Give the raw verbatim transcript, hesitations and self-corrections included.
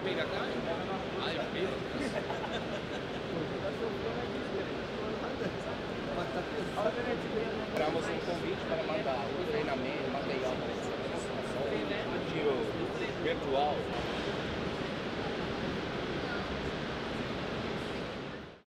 pegar carne? Ah, eu pego. Tivemos um convite para mandar um treinamento, material para essa demonstração, um tiro virtual.